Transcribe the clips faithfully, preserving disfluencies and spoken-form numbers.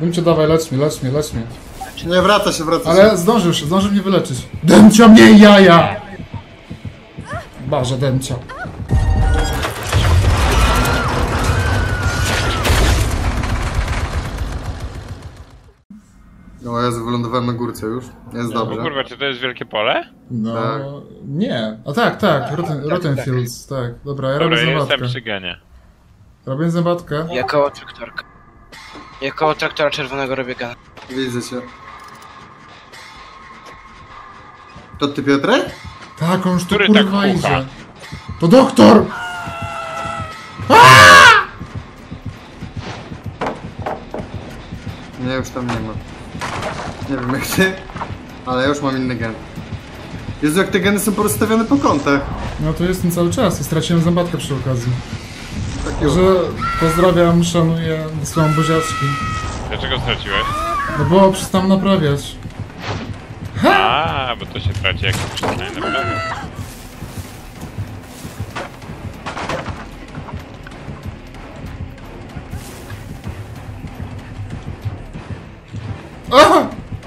Dymcio, dawaj, lecz mnie, lecz mnie, lecz mnie. Nie, wraca się, wraca Ale się. zdążył się, zdążył mnie wyleczyć. Dymcio, mnie jaja! Boże, Dymcio. No Jezu, wylądowałem na górce już. Jest dobrze. O kurwa, czy to jest wielkie pole? No, Tak. nie. A tak, tak, Rotten, Rotten Fields, tak. Dobra, ja Dobra, robię ja zębatkę. jestem przy genie. Robię zębatkę. Ja koło traktorka. Ja koło traktora czerwonego robię gana. Widzę cię. To ty, Piotrek? Tak, on już tu Który kurwa tak puka? idzie. To doktor! Nie, już tam nie ma. Nie wiem jak ty, ale ja już mam inny gen. Jezu, jak te geny są porozstawione po kątach. No to jestem cały czas i straciłem zębatkę przy okazji. Tak już. Że pozdrawiam, szanuję, wysyłam buziaczki. Dlaczego straciłeś? No bo przestałem naprawiać. A, bo to się traci jak przestaje naprawdę. Aha!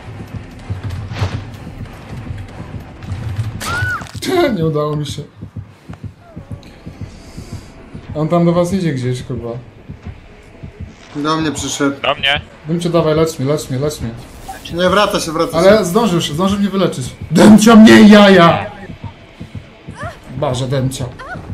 Nie udało mi się. On tam do was idzie gdzieś chyba. Do mnie przyszedł. Do mnie? Dymcio, dawaj, lecz mnie, lecz mnie, lecz mnie. Nie, wraca się, wraca się. Ale zdążył się, zdążył mnie wyleczyć. Dymcio, mnie jaja! Boże, Dymcio.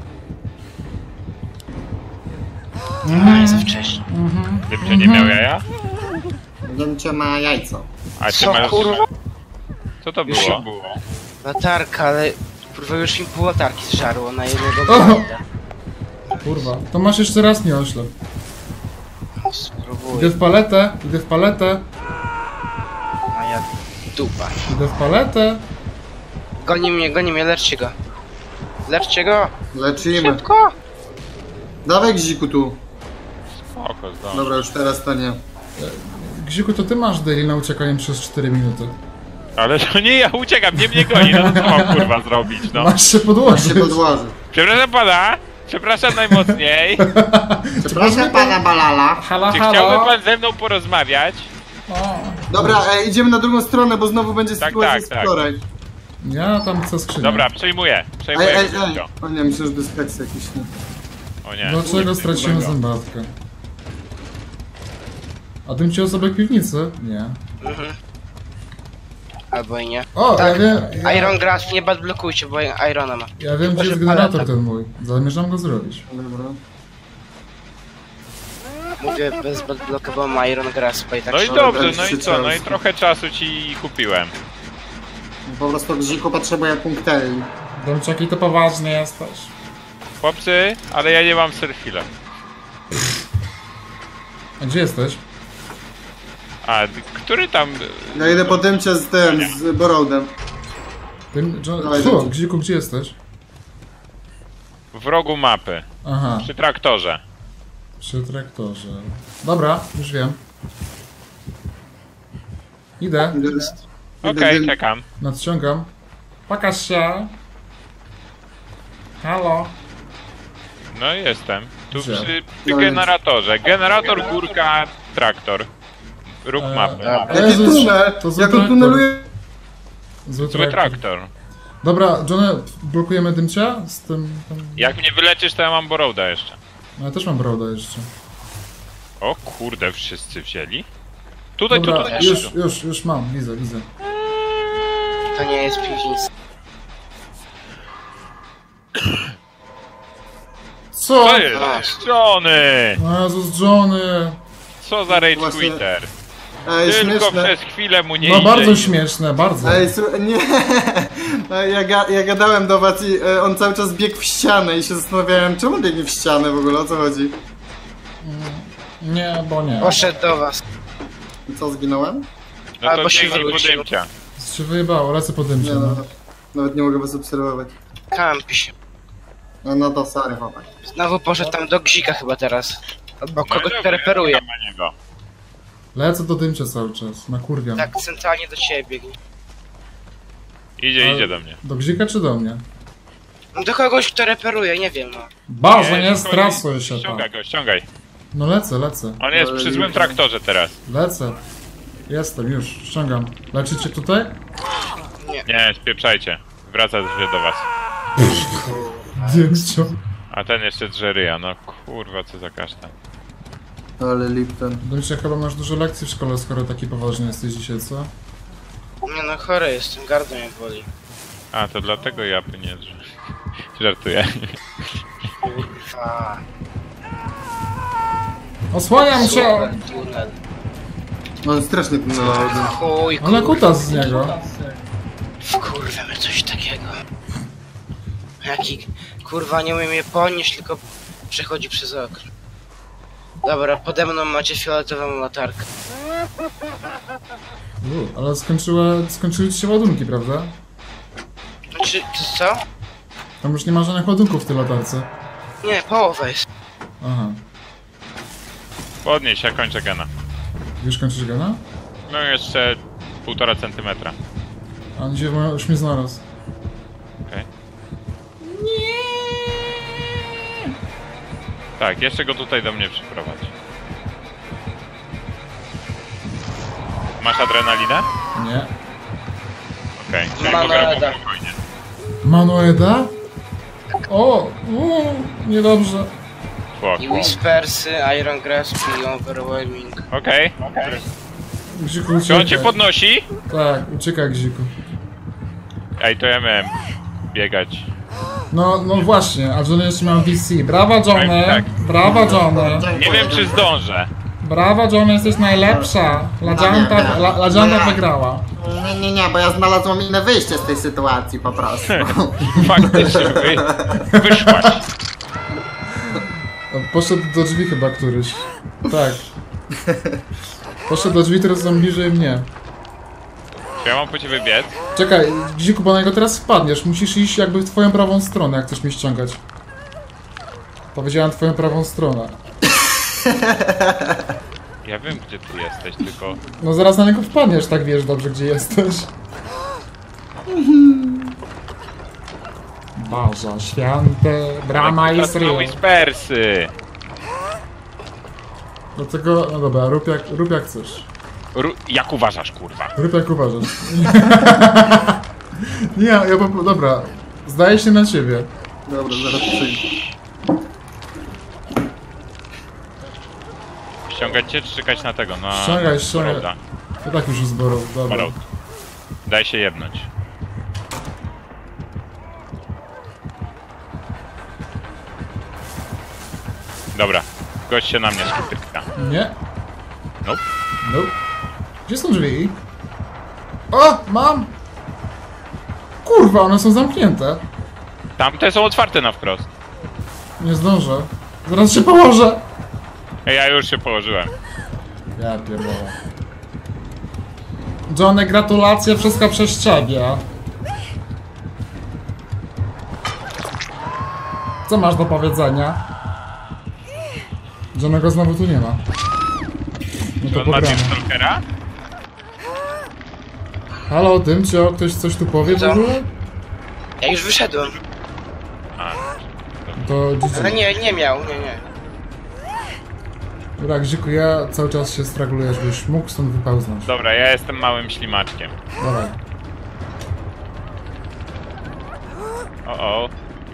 No jest wcześniej. Dymcie nie miał jaja? Dymcio ma jajco. A ty Co, masz... kurwa? Co to Już było? Latarka, ale kurwa już im pół latarki zżarło na jednego O! błęda. Kurwa, to masz jeszcze raz nie oślep. Idę Spróbuję. w paletę, idę w paletę, A ja dupa. idę w paletę. Goni mnie, goni mnie, leczcie go. Leczcie go! Leczymy. Szybko! Dawaj Gziku tu. Spoko, zdążę. Dobra, już teraz to nie. Gziku, to ty masz daily na uciekanie przez cztery minuty. Ale to nie ja uciekam, nie mnie goni, no co mam kurwa zrobić, no. Masz się Masz podłożyć. się podłoży. Przepraszam pana, przepraszam najmocniej. Przepraszam pana Balala. Halo, Czy halo. chciałby pan ze mną porozmawiać? Dobra, e, idziemy na drugą stronę, bo znowu będzie Tak, sytuacja tak, z tak. wczoraj. Ja tam chcę skrzynię. Dobra, przejmuję, Ej, przejmuję ej, ej. wszystko. O nie, myślę, że to jest heks jakiś. Nie? O nie. Dlaczego straciłem zębatkę? A tym ci osobę w piwnicy? Nie. Mhm. Albo i nie. O, Tak. ja wiem, ja, Iron Grass, nie bad blokujcie, bo Irona ma. ja wiem gdzie Proszę jest generator paleta. ten mój. Zamierzam go zrobić. Dobra. Mówię bez bad bloka, bo ma Iron Grass, bo i tak No i się- dobrze, no i co, no i trochę czasu ci kupiłem. Po prostu Gziku potrzebuje punkteli. Domczaki, to poważny jesteś. Chłopcy, ale ja nie mam surfila. A gdzie jesteś? A, który tam... Ja idę po dymcie z tym, z Borodem. Tym, John... Dawaj, Fu, Domczak. Gziku, gdzie jesteś? w rogu mapy, Aha, przy traktorze. przy traktorze. Dobra, już wiem. Idę, Idę, idę Okej, dym- czekam. nadciągam. Pokaż się. Halo. No jestem. Tu Gdzie? przy, przy No generatorze. Generator, górka, traktor. Róg Eee, mapy. dobra. Jaki Jezus, tunel? to zły Jak on traktor. tuneluje? Zły Zły traktor. traktor. Dobra, Johnny, blokujemy dymcia z tym... tym... Jak mnie wyleczysz, to ja mam Boroda jeszcze. No, ja też mam Broda jeszcze. O kurde, wszyscy wzięli? Tutaj, tu, Dobra, tutaj, już, tu. już, już mam, widzę, widzę. To nie jest piwnica. Co? Co jest? Johnny! O Jezus, Johnny! Co za rage Właśnie- quitter? Ej, Tylko śmieszne. przez chwilę mu nie No idzie bardzo i- śmieszne, bardzo. Ej, słuchaj, nie. Ej, Ja, ga, ja gadałem do was i e, on cały czas biegł w ścianę i się zastanawiałem, czemu biegnie w ścianę w ogóle, o co chodzi? Nie, bo nie. Poszedł do was. I co, zginąłem? No to Albo się biegnij po wrócił. dymcia. się wyjebało, lecę po dymcie, Nie no, no. nawet nie mogę was obserwować. Kampi się. No, no to sorry, chłopak. Znowu poszedł tam do Gzika chyba teraz. Albo No i kogoś dobra, reperuje. ja czekam na niego. Lecę do dymcia cały czas, nakurwiam. Tak, centralnie do ciebie biegnie. Idzie, Ale- idzie do mnie. Do Gzika czy do mnie? No do kogoś, kto reperuje, nie wiem no. Boże, nie tylko strasuj się tam. Ściągaj go, ściągaj. No lecę, lecę. On jest Ale przy złym już- traktorze teraz. Lecę. Jestem, już, ściągam. Leczycie tutaj? Nie, spieprzajcie. Wraca się do was. Dymcio. A ten jeszcze drze ryja, no kurwa, co za kasztan. Ale Lipton. Dymcio, chyba masz dużo lekcji w szkole, skoro taki poważny jesteś dzisiaj, co? Nie no, chory jestem, gardło mnie boli. A, to dlatego ja nie drze. Żartuję. Kurwa. Osłaniam się! Super tunel. On strasznie tunelowy. Chuj, Ale kurwa. kutas z niego. Wkurwiamy coś takiego. Jaki... Kurwa, nie umie mnie ponieść, tylko przechodzi przez okno. Dobra, pode mną macie fioletową latarkę. U, ale skończyły, skończyły ci się ładunki, prawda? Znaczy, to co? Tam już nie ma żadnych ładunków w tej latarce. Nie, połowa jest. Aha. Podnieś, ja kończę gena. Już kończysz gana? No jeszcze półtora centymetra. A on dzisiaj już mnie znalazł. Okej. Tak, jeszcze go tutaj do mnie przyprowadź. Masz adrenalinę? Nie. Okej, okay. Mam mogę robić rada. spokojnie. Manueda? O! Uuu, niedobrze. I Spoko. Whispersy, Iron Grasp i Overwhelming. Okej. Gziku, Czy on cię uciekaj. podnosi? Tak, uciekaj, Gziku. Ej, to ja miałem biegać. No, no właśnie, a Johnny jeszcze miał D C. Brawa, Johnny! Tak. Brawa, Johnny! Nie wiem, czy zdążę. Brawa, Johnny, jesteś najlepsza! Ladzianta, la, ladzianta wygrała. Nie, nie, nie, bo ja znalazłam inne wyjście z tej sytuacji po prostu. Faktycznie, wy, wyszłaś. Poszedł do drzwi chyba któryś. Tak. Poszedł do drzwi, teraz są bliżej mnie. Czy ja mam po ciebie biec? Czekaj, Gziku, bo na niego teraz wpadniesz. Musisz iść jakby w twoją prawą stronę, jak chcesz mnie ściągać. Powiedziałem twoją prawą stronę. Ja wiem, gdzie ty jesteś, tylko... No zaraz na niego wpadniesz, tak wiesz dobrze, gdzie jesteś. Boże święty, brama jest Ale ryj. Whispersy. Dlatego, no dobra, rób jak, rób jak chcesz. Ru jak uważasz, kurwa? Rób jak uważasz. Nie, ja po dobra. Zdaje się na ciebie. Dobra, zaraz przyjdę. Ściągać cię, czy czekać na tego, na... Ściągaj, ściągaj. Roada? To tak już zborów, dobra. Road. Daj się jebnąć. Dobra, gość się na mnie skutyka. Nie? Nope. Nope. Gdzie są drzwi? O, mam! Kurwa, one są zamknięte. Tamte są otwarte na wprost. Nie zdążę. Zaraz się położę. Ej, ja już się położyłem. Ja pierdolę. Johnny, gratulacje, wszystko przez ciebie. Co masz do powiedzenia? Johnnego znowu tu nie ma. No to On ma pogramy. Stalkera? Halo, Dymcio, ktoś coś tu powie w Co? ogóle? Ja już wyszedłem. A, To Ale G G. nie, nie miał, nie, nie. Dobra, Grzyku, ja cały czas się straguluję, żebyś mógł stąd wypełznąć. dobra, ja jestem małym ślimaczkiem. Dawaj. O, o.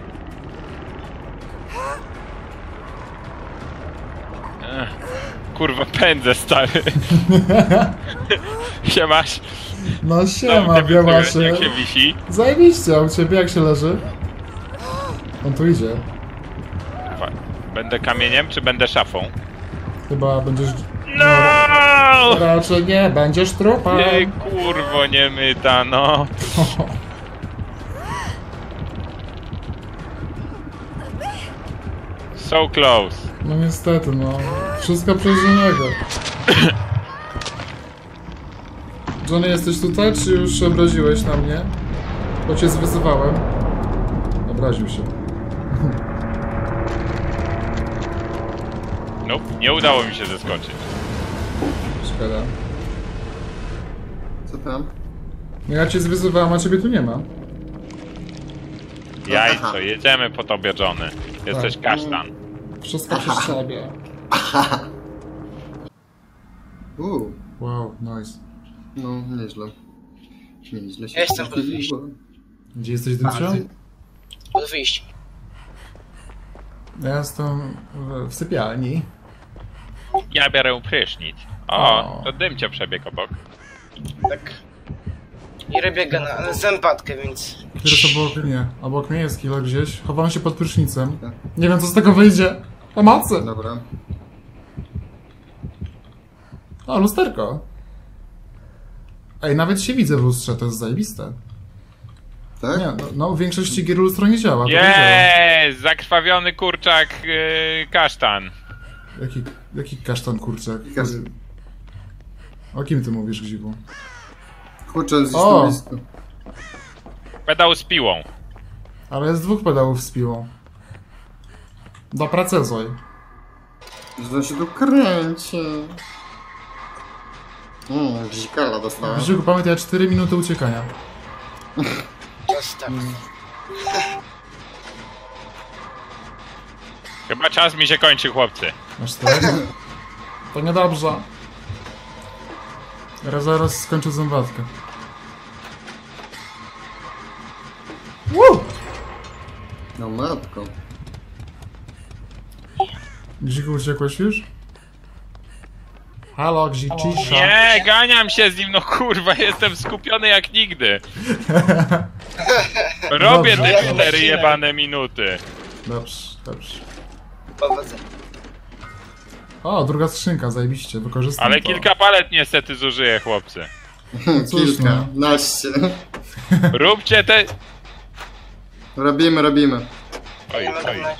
Ech, kurwa, pędzę, stary. Siemasz. No siema, Dobry, białaszy. Jak się wisi? Zajebiście, a u ciebie jak się leży? On tu idzie. Kurwa, będę kamieniem, czy będę szafą? Chyba będziesz... No! Raczej nie, będziesz trupem. Ty kurwo nie myta, no. So close. No niestety, no. Wszystko przez Johnny'ego. Johnny, jesteś tutaj, czy już się obraziłeś na mnie? Bo cię zwyzywałem. Obraził się. Nope, nie udało mi się zeskoczyć. Szkoda. Co tam? No ja cię zwyzywałem, a ciebie tu nie ma. Jajco, jedziemy po tobie, Johnny. Jesteś Tak. kasztan. Wszystko przez ciebie. Uuu, Wow, nice. no nieźle. Nieźle się Ja jestem pod wyjściem. Gdzie jesteś, Dymcio? Pod wyjściem. Ja jestem w, w sypialni. Ja biorę prysznic. O, O. to Dymcio przebiegł obok. Tak. I robię go na, na zębatkę, więc... Który jest obok mnie? Obok mnie jest kilo gdzieś. Chowam się pod prysznicem. Nie wiem, co z tego wyjdzie. Pomocy! Dobra. O, lusterko. Ej, nawet się widzę w lustrze, to jest zajebiste. Tak? Nie, no, no w większości gier lustro nie działa. to nie działa. Jest! Zakrwawiony kurczak yy, kasztan. Jaki, jaki kasztan kurczak? Kasz- O kim ty mówisz, Gziku? Kurczę, gdzieś O! tu blisko. Pedał z piłą. Ale jest dwóch pedałów z piłą. Doprecyzuj. Że się tu kręci. Mmm, gzikala dostałem. Gziku, pamiętaj, cztery minuty uciekania. Czas tak. Chyba czas mi się kończy, chłopcy. Masz tak? To niedobrze. Zaraz, zaraz skończę zębatkę. Woo! No matko. Gziku, uciekłeś już? Halo, Gzik, cisza. Nie, ganiam się z nim, no kurwa, jestem skupiony jak nigdy. Robię Dobrze. te cztery jebane minuty. Dobrze, dobrze. Powodzenia. O, druga skrzynka, zajebiście, wykorzystam Ale to. kilka palet niestety zużyję, chłopcy. cóż, Kilka, no. naście. Róbcie te... Robimy, robimy. Oj, Nie mogę oj. na...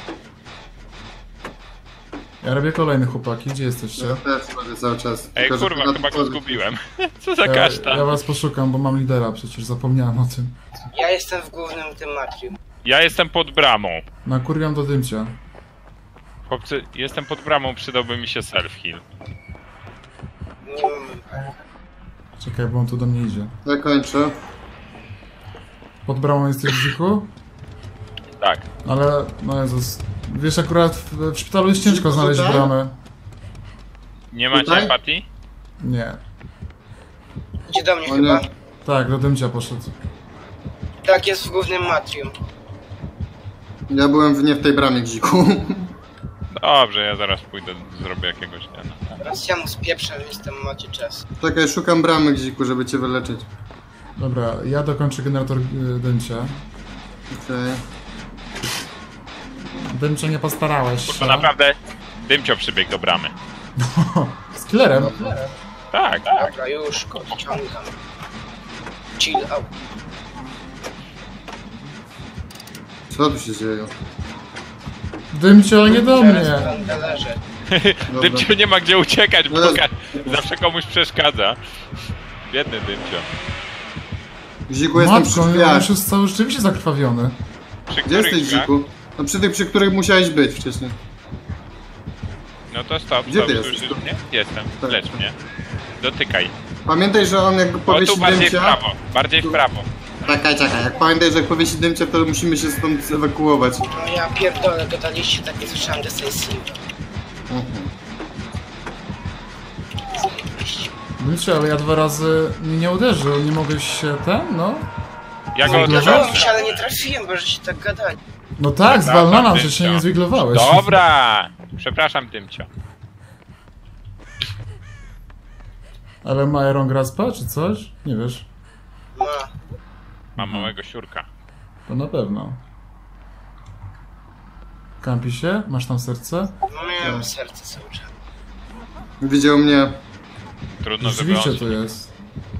Ja robię kolejny, chłopaki, gdzie jesteście? Ja też robię cały czas. Ej, Tylko, że kurwa, to chyba go na- zgubiłem. Co za Ja, kasztan? ja was poszukam, bo mam lidera, przecież zapomniałem o tym. Ja jestem w głównym tym matrium. Ja jestem pod bramą. Nakurwiam do Dymcia. Chłopcy, jestem pod bramą, przydałby mi się self-heal. Nie mam... Czekaj, bo on tu do mnie idzie. Ja kończę. Pod bramą jesteś, Gziku? Tak. Ale, no Jezus, wiesz, akurat w, w szpitalu jest ciężko Gziku, znaleźć tutaj? bramę. Nie macie Tutaj? empatii? Nie. Idzie do mnie O chyba. nie. Tak, do Dymcia poszedł. Tak, jest w głównym matrium. Ja byłem w nie w tej bramie, Gziku. Dobrze, ja zaraz pójdę, zrobię jakiegoś ten. Teraz ja mu spieprzę, więc tam macie czas. Czekaj, szukam bramy, Gziku, żeby cię wyleczyć. Dobra, ja dokończę generator y, Dymcia. Okej. Dymcie, nie postarałeś się. To naprawdę Dymcio przybiegł do bramy. Z killerem. Tak, tak. Dobra, już go ściągam. Chill out. Co tu się dzieje? Dymcio, ale nie do Teraz mnie. w bandalerze. Dobra. Dymcio nie ma gdzie uciekać, bo No. ka- zawsze komuś przeszkadza. Biedny Dymcio. Gziku, jestem przy Matko, on drzwiach. już jest cały rzeczywiście zakrwawiony. Przy Gdzie jesteś, których drzwiach? Gziku? No przy tych, przy których musiałeś być wcześniej. No to stop, Gdzie stop, ty słyszysz jesteś? mnie? Jestem, Tak. lecz mnie. Dotykaj. Pamiętaj, że on jak O, powiesi tu bardziej w dymcia... prawo, bardziej w prawo. Czekaj, czekaj, jak pamiętaj, że jak powiesi dymcia, to musimy się stąd ewakuować. No ja pierdolę, gadaliście, tak nie słyszałem decyzji. Mhm. Dymcio, ale ja dwa razy mnie nie uderzył. Nie mogłeś się ten, no? Ja go Dobra. odrzucam. Gadałem się, ale nie trafiłem, bo żeście tak gadali. No tak, z Przepraszam, bananem, że Dymcio. się nie zwiglowałeś. Dobra! Przepraszam, Dymcio. Ale ma Iron Graspa, czy coś? Nie wiesz. Ma. Mam małego siurka. To na pewno. Kampi się? Masz tam serce? No miałem serce cały czas. Widział mnie. Trudno, żeby Rzeczywiście on... to jest.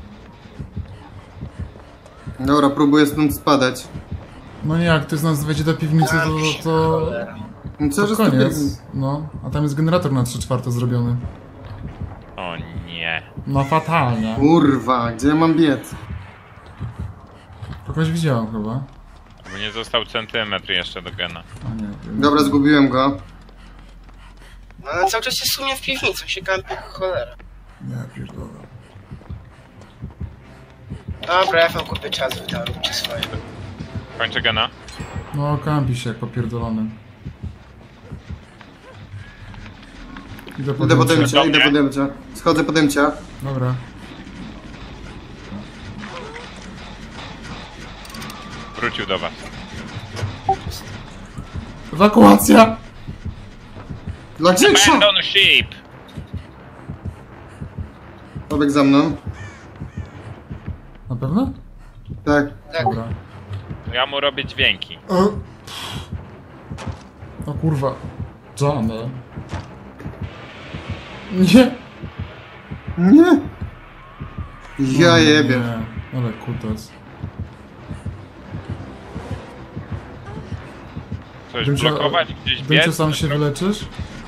Dobra, próbuję stąd spadać. No nie, jak ktoś z nas wejdzie do piwnicy, to... to, to... Cholera. No co, To że koniec. No, a tam jest generator na trzy czwarte zrobiony. O nie. No fatalnie. Kurwa, gdzie ja mam biec? Kogoś widziałem chyba. Bo nie został centymetr jeszcze do gena. A nie. Dobra, zgubiłem go. No ale cały czas jest u mnie w piwnicy, się kampi jak cholera. Nie, pierdolę. Dobra, ja wam kupię czas, wydałem czy swoje. Kończę gena. No, kampi się jak popierdolony. Idę po Idę po dymcie. dymcia, idę po dymcia. Schodzę po dymcia. Dobra. Wrócił do was. Ewakuacja! Dla Grzegsza! Abandon ship! Pobieg za mną. Na pewno? Tak. Tak. Dobra. Ja mu robię dźwięki. O, o kurwa. Johnny. Nie! Nie! Ja jebie. Nie, ale kutas. Coś Dymcio- blokować? Gdzieś Dymcio, biec? sam się wyleczysz?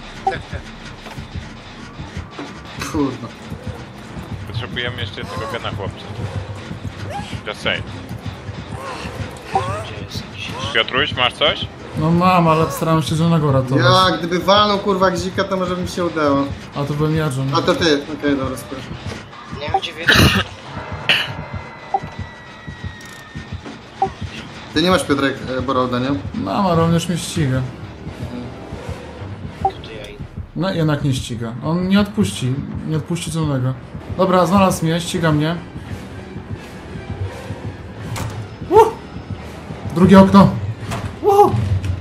Kurwa. Potrzebujemy jeszcze jednego gena, chłopcze. Just say. Gdzie jest jakiś... Piotruś, masz coś? No mam, ale staram się żonego ratować. Ja, gdyby walnął kurwa gzika, to może by mi się udało. A to byłem ja, John. A to ty. Okej, dobra, spoko. Nie wiem gdzie wiedzieć. Ty nie masz Piotrek e, Borolda, nie? Mam, ale on już mnie ściga. Tutaj ja idę. No jednak nie ściga. On nie odpuści. Nie odpuści żonego. Dobra, znalazł mnie, ściga mnie. Uh! Drugie okno. Uh!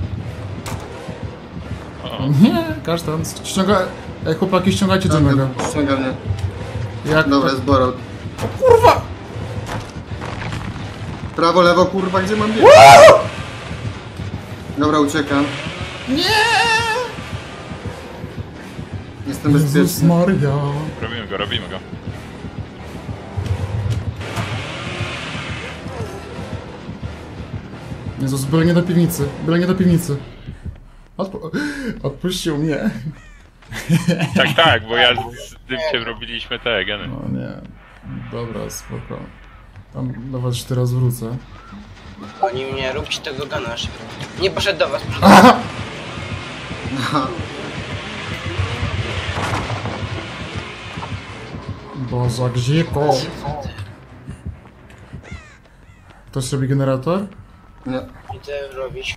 Nie, kasztan. Ściąga... Ej, chłopaki, ściągajcie żonego. Ściąga mnie. Jak Dobra, jest Borold. Kurwa! Prawo, lewo, kurwa, gdzie mam biec? Dobra, uciekam. Nie! Jestem Jezus bezpieczny. Maria. Robimy go, robimy go. Jezus, byle nie do piwnicy. Byle nie do piwnicy. Odpu odpuścił mnie. Tak, tak, bo ja z, z Dymciem robiliśmy te geny. No nie. Dobra, spoko. Tam do was jeszcze teraz wrócę. Oni mnie, róbcie tego gana szybko. Nie poszedł do was. Aha! Aha. Boże, gziko. Ktoś robi generator? Nie. Idę robić.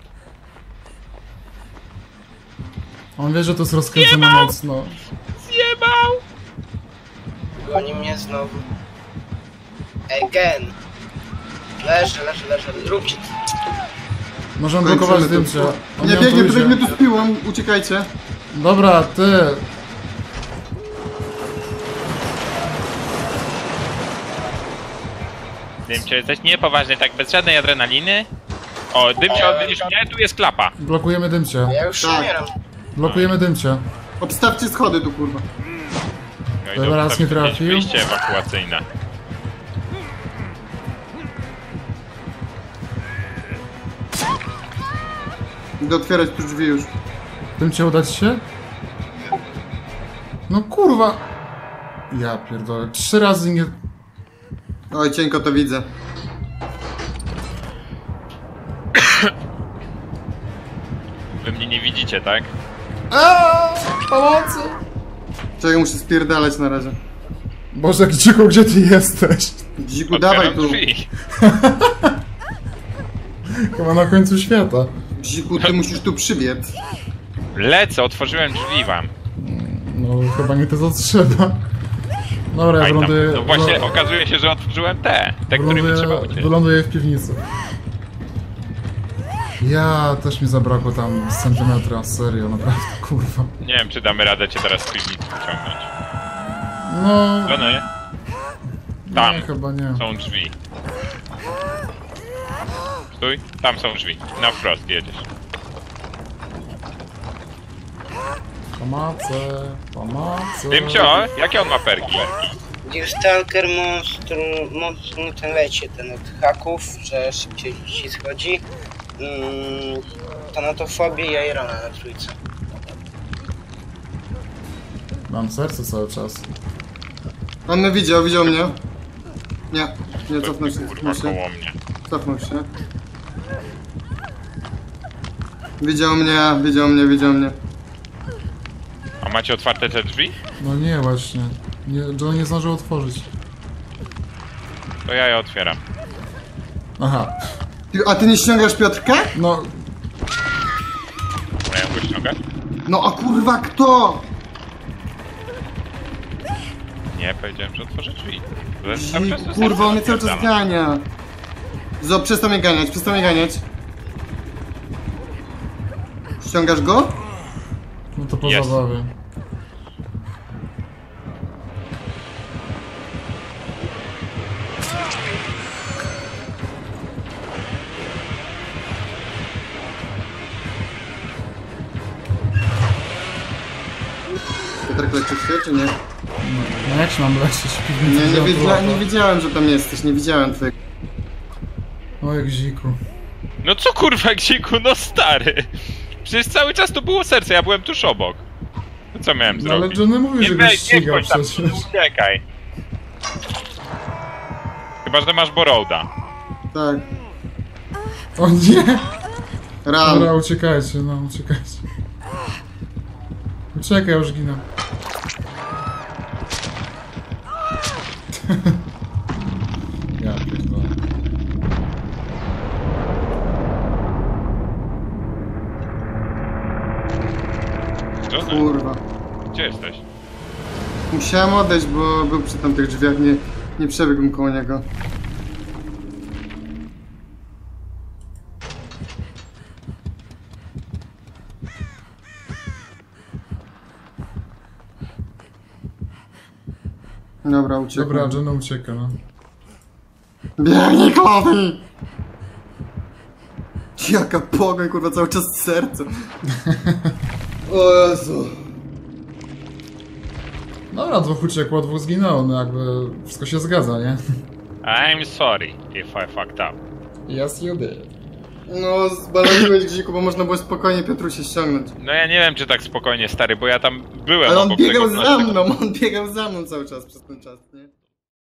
On wie, że to jest rozkręcone mocno. Zjebał! Goni mnie znowu. Again. Leżę, leżę, leżę. Róbcie. Możemy blokować Kończymy to. zdjęcia. On Nie, nie biegnie, tu autoryzuje. biegnie tu z piłą, uciekajcie. Dobra, ty. Dymcio, jesteś niepoważny, tak bez żadnej adrenaliny? O, Dymcio, widzisz mnie? Tu jest klapa. Blokujemy dymcie. Ja już Tak. umieram. Blokujemy dymcie. Obstawcie schody tu, kurwa. No i Dobra, raz zostawmy nie jakieś trafił. wyjście ewakuacyjne. Idę otwierać tu drzwi już. Dymcie udać się? No kurwa. Ja pierdolę. Trzy razy nie... Oj, cienko to widzę. Wy mnie nie widzicie, tak? Aaaa! Pomocy! Czego muszę spierdalać na razie. Boże, Gdziku, gdzie ty jesteś? Dziku, dawaj Otwieram tu. drzwi. Chyba na końcu świata. Dziku, ty musisz tu przybiec. Lecę, otworzyłem drzwi wam. No, chyba nie to co trzeba. Dobra, ja Aj tam. wyląduję... No właśnie, wylo- okazuje się, że otworzyłem te. Te, którymi trzeba wyląduję, uciec. wyląduję w piwnicy. Ja, też mi zabrakło tam z centymetra, serio, naprawdę, kurwa. Nie wiem, czy damy radę cię teraz z piwnicy wyciągnąć. No... No, no, nie? Tam Nie, chyba nie. są drzwi. Stój, tam są drzwi. Na wprost jedziesz. Pomocy, pomocy. Dymcio, jakie on ma perki? Stalker monstrum, monstrum ten lecie, ten od haków, że szybciej ci schodzi. Mm, Tanatofobię i Irona na trójce. Mam serce cały czas. On mnie widział, widział mnie. Nie, nie, To cofnął się, kurwa cofnął się. koło mnie. Cofnął się. Widział mnie, widział mnie, widział mnie. A macie otwarte te drzwi? No nie, właśnie. Nie, John nie zdążył otworzyć. To ja je otwieram. Aha, Ty- A ty nie ściągasz Piotrka? no... Mają go ściągać? No a kurwa kto? Nie, powiedziałem, że otworzę drzwi. To cały czas to Kurwa, serce on mnie cały czas odpierdalam. gania. Zo, przestał mnie ganiać, przestał mnie ganiać. Ściągasz go? No to po Jest. zabawie. Piotrek, leczysz się, czy nie? No, no jak się mam leczyć? Nie, nie, wiedzia Piwnica nie wiedziałem, że tam jesteś, nie widziałem twojego. Oj, Gziku. No co kurwa, Gziku, no stary! Przecież cały czas to było serce, ja byłem tuż obok. No co miałem No ale zrobić? Johnny mówił, że go weź, nie ściga wchodź tam, przecież. uciekaj. Chyba, że masz Borrowda. Tak. O nie! Ram. Dobra, uciekajcie, no, uciekajcie. Uciekaj, ja już ginę. Ja pierdolę. Johnny, Kurwa. gdzie jesteś? Musiałem odejść, bo był przy tamtych drzwiach, nie, nie przebiegłem koło niego. Dobra, uciekłem. Dobra, Johnny ucieka, no. Biegnij, Kofi! Jaka pogoń, kurwa, cały czas serce. O Jezu. Dobra, dwóch uciekło, dwóch zginęło, no jakby wszystko się zgadza, nie? I'm sorry if I fucked up. Yes, you did. No, zbaloniłeś Gziku, bo można było spokojnie Piotrusie ściągnąć. No ja nie wiem, czy tak spokojnie, stary, bo ja tam byłem Ale on obok biegał tego za naszego- mną, on biegał za mną cały czas przez ten czas, nie?